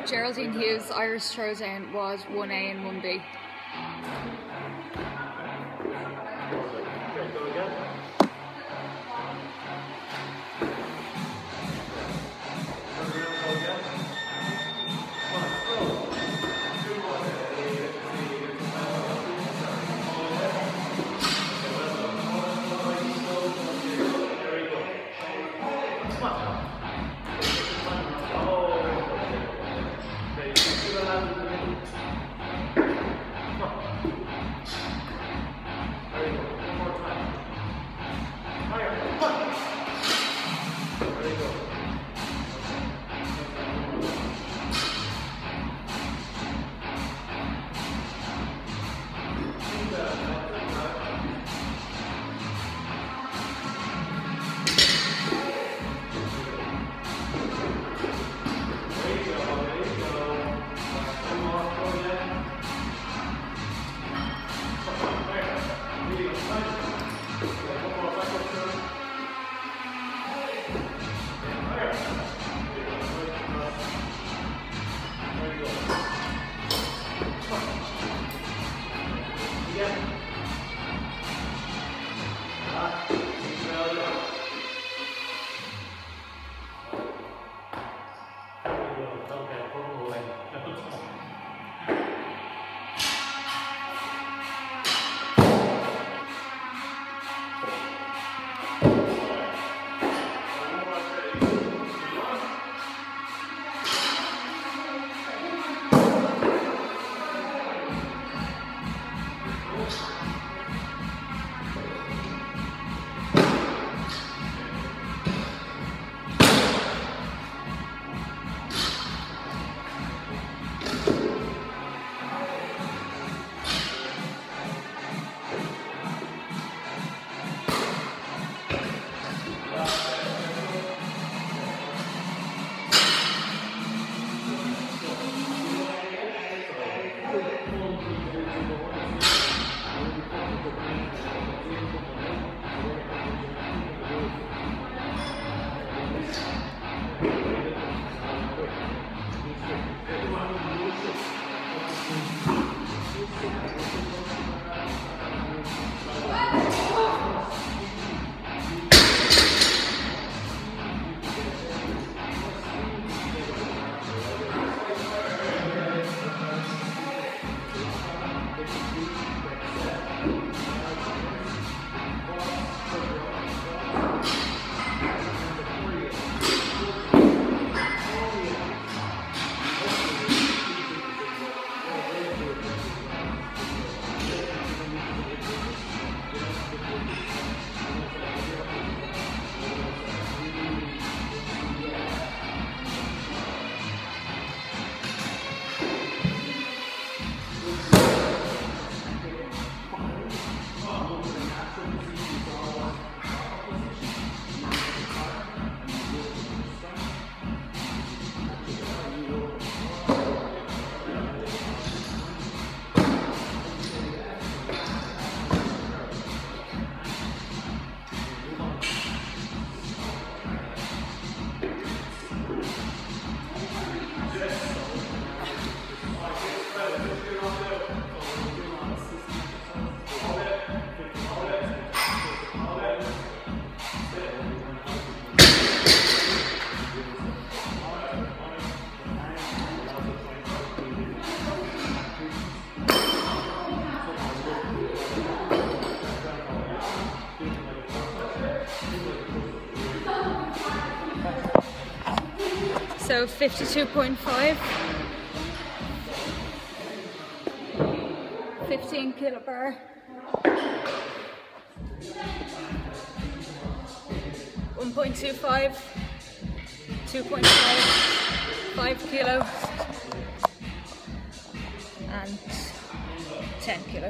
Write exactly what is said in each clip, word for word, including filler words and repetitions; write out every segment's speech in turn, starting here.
Geraldine Hughes' Irish Throwdown was one A and one B. So fifty-two point five, fifteen kilo bar, one point two five, two point five, five kilo, and ten kilo.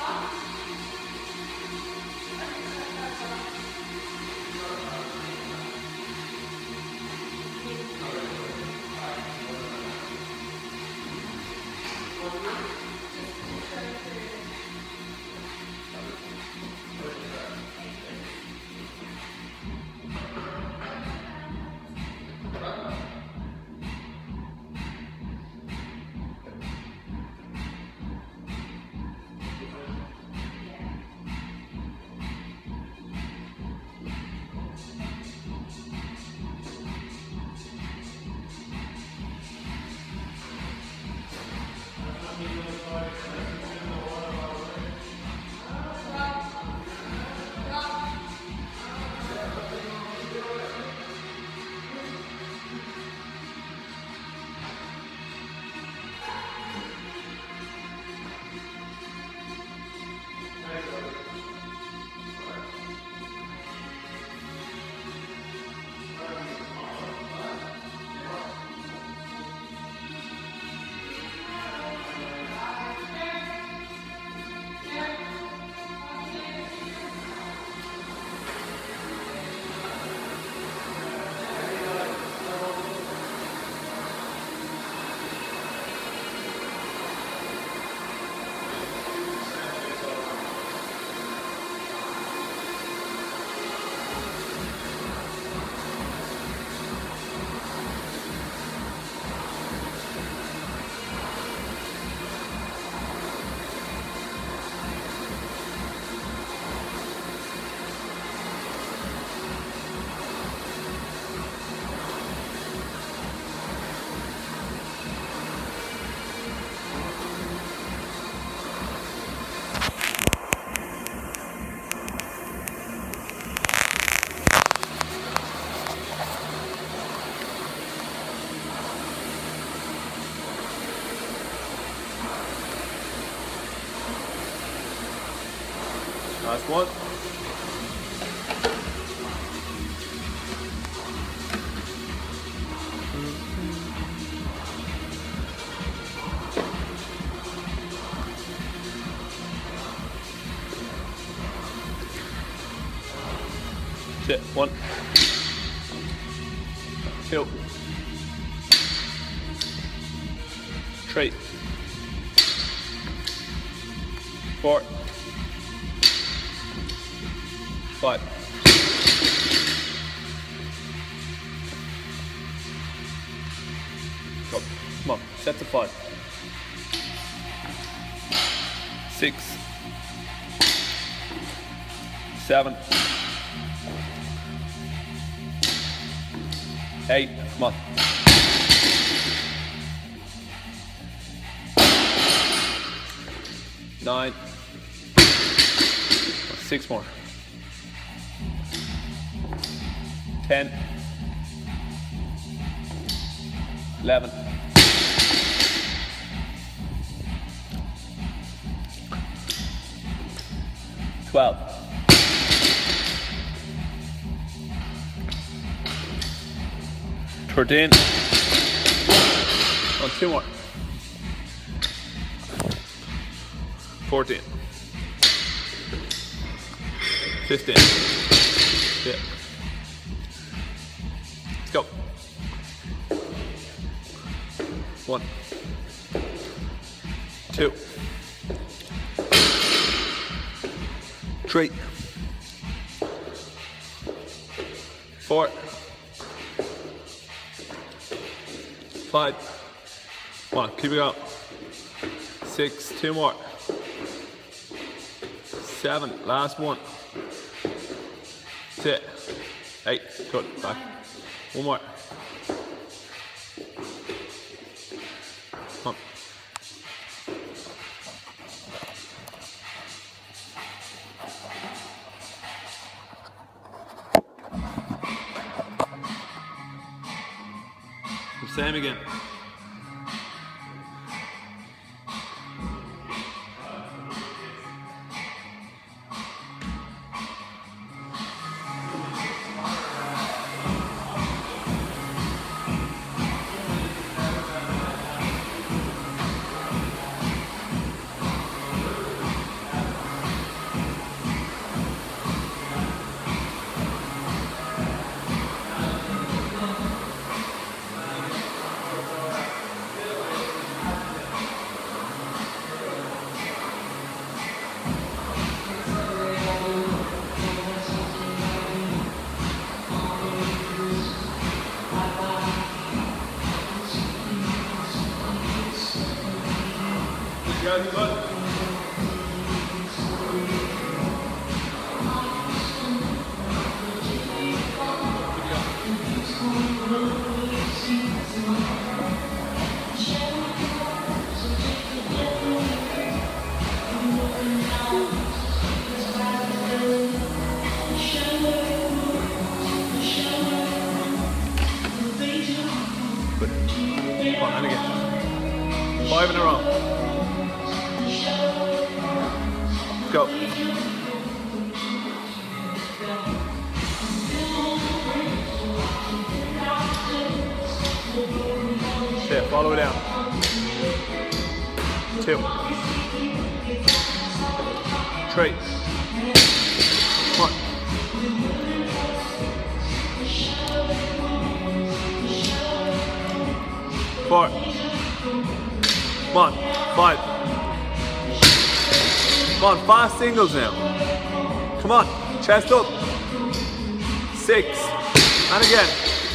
Last one. Sit. One. Two. Three. Four. Five. Go. Come on. Set to five. Six. Seven. Eight. Come on. Nine. Six more. Ten. Eleven. Twelve. Thirteen. Oh, two more. Fourteen. Fifteen. Yeah. Let's go. One. Two. Three. Four. Five. Come on, keep it going. Six, two more. Seven, last one. That's it. Eight, good, back. One more. Come on. Same again. guys good? Come on, and again. Five in a row. Go. Okay, follow it down. Two. Three. One. Four. Come on, five. Come on, fast singles now. Come on, chest up. Six. And again.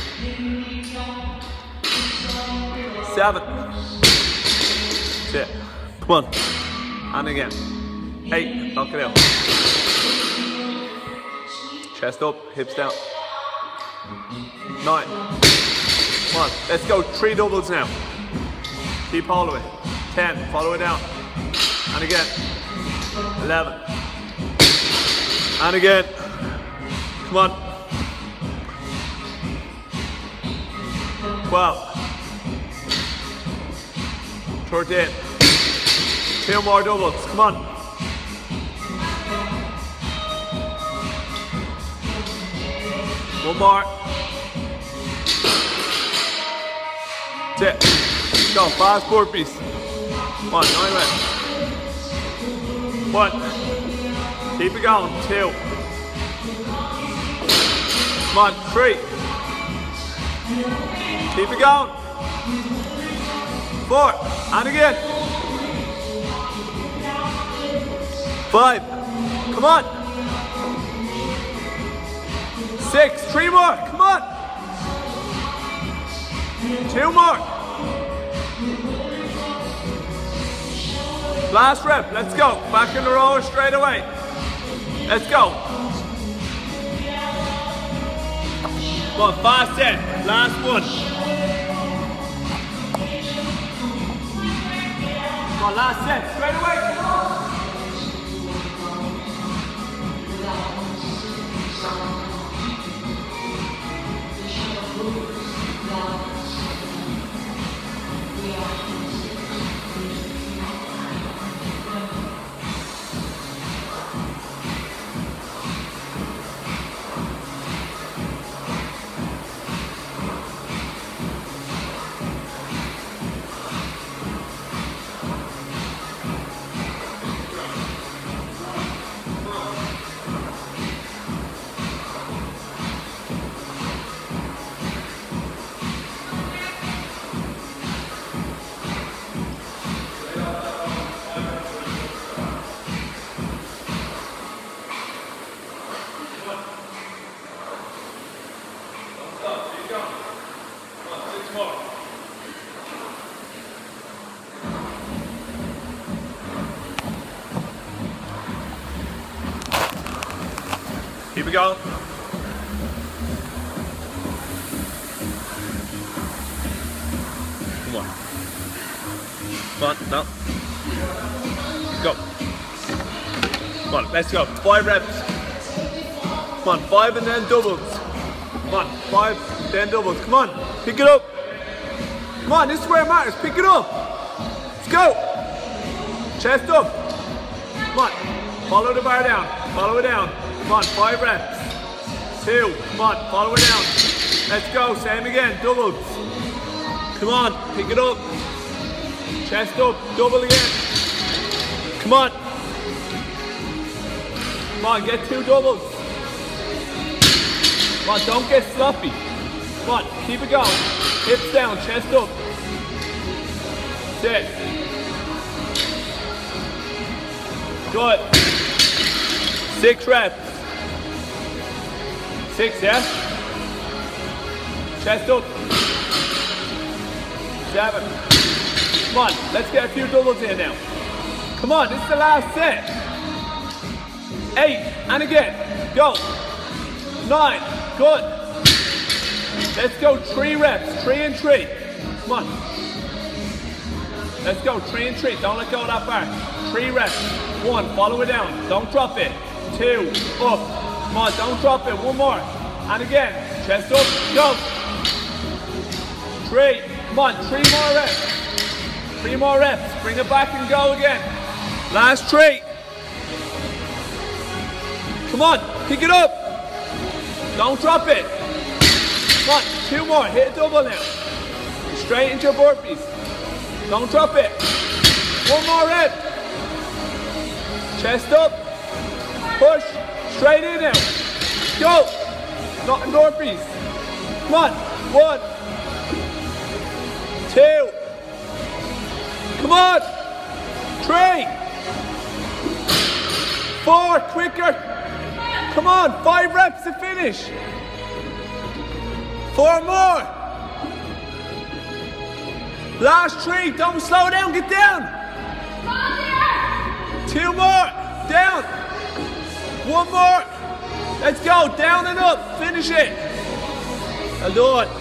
Seven. Six. Come on. And again. Eight. Knock it out. Chest up, hips down. Nine. Come on, let's go. Three doubles now. Keep following. Ten, follow it down. And again. Eleven. And again. Come on. Twelve. Thirteen. Two more doubles. Come on. One more. That's it. Go, fast burpees. Come on, nine left. One. Keep it going. Two. Come on, three. Keep it going. Four. And again. Five. Come on. Six. Three more. Come on. Two more. Last rep, let's go. Back in the row straight away. Let's go. Come on, fast set. Last one. Come on, last set. Straight away. Keep it going. Come on. Come on, no. Go. Come on, let's go. Five reps. Come on, five and then doubles. Come on, five, then doubles. Come on, pick it up. Come on, this is where it matters. Pick it up. Let's go. Chest up. Come on, follow the bar down. Follow it down. Come on, five reps. Two. Come on, follow it down. Let's go. Same again. Doubles. Come on, pick it up. Chest up. Double again. Come on. Come on, get two doubles. Come on, don't get sloppy. Come on, keep it going. Hips down, chest up. Sit. Good. Six reps. Six, yeah? Chest up. Seven. Come on, let's get a few doubles in now. Come on, this is the last set. Eight, and again. Go. Nine, good. Let's go, three reps, three and three. Come on. Let's go, three and three. Don't let go of that bar. Three reps. One, follow it down. Don't drop it. Two, up. Come on, don't drop it. One more. And again, chest up, go. Three, come on, three more reps. Three more reps. Bring it back and go again. Last three. Come on, pick it up. Don't drop it. Come on, two more. Hit a double now. Straight into your burpees. Don't drop it. One more rep. Chest up. Push. Straight in now. Go. Not in burpees. Come on. One. Two. Come on. Three. Four. Quicker. Come on. Five reps to finish. Four more. Last three. Don't slow down. Get down. Two more. Down. One more. Let's go. Down and up. Finish it. Well done.